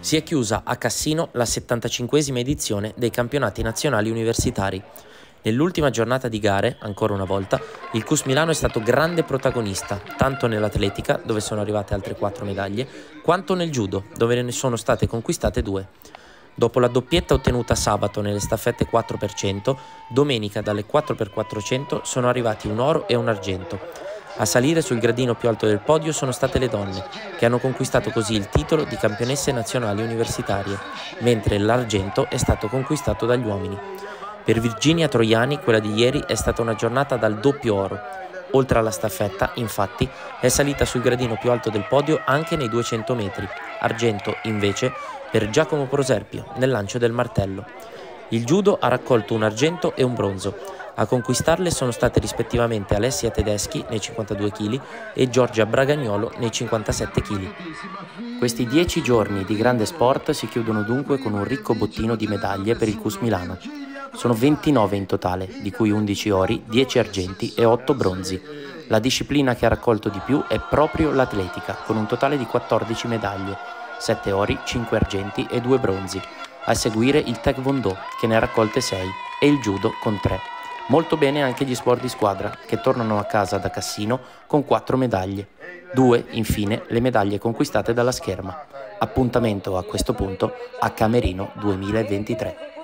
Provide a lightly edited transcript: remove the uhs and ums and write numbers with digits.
Si è chiusa a Cassino la 75esima edizione dei campionati nazionali universitari. Nell'ultima giornata di gare, ancora una volta, il CUS Milano è stato grande protagonista, tanto nell'atletica, dove sono arrivate altre 4 medaglie, quanto nel judo, dove ne sono state conquistate 2. Dopo la doppietta ottenuta sabato nelle staffette 4x100, domenica dalle 4x400 sono arrivati un oro e un argento. A salire sul gradino più alto del podio sono state le donne, che hanno conquistato così il titolo di campionesse nazionali universitarie, mentre l'argento è stato conquistato dagli uomini. Per Virginia Troiani quella di ieri è stata una giornata dal doppio oro. Oltre alla staffetta, infatti, è salita sul gradino più alto del podio anche nei 200 metri, argento invece per Giacomo Proserpio nel lancio del martello. Il judo ha raccolto un argento e un bronzo. A conquistarle sono state rispettivamente Alessia Tedeschi nei 52 kg e Giorgia Bragagnolo nei 57 kg. Questi 10 giorni di grande sport si chiudono dunque con un ricco bottino di medaglie per il CUS Milano. Sono 29 in totale, di cui 11 ori, 10 argenti e 8 bronzi. La disciplina che ha raccolto di più è proprio l'atletica, con un totale di 14 medaglie, 7 ori, 5 argenti e 2 bronzi. A seguire il taekwondo, che ne ha raccolte 6, e il judo con 3. Molto bene anche gli sport di squadra, che tornano a casa da Cassino con 4 medaglie. 2, infine, le medaglie conquistate dalla scherma. Appuntamento a questo punto a Camerino 2023.